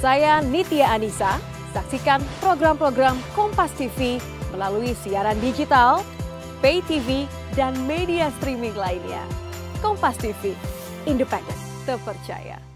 Saya Nitya Anissa, saksikan program-program Kompas TV melalui siaran digital, pay TV, dan media streaming lainnya. Kompas TV, independen, terpercaya.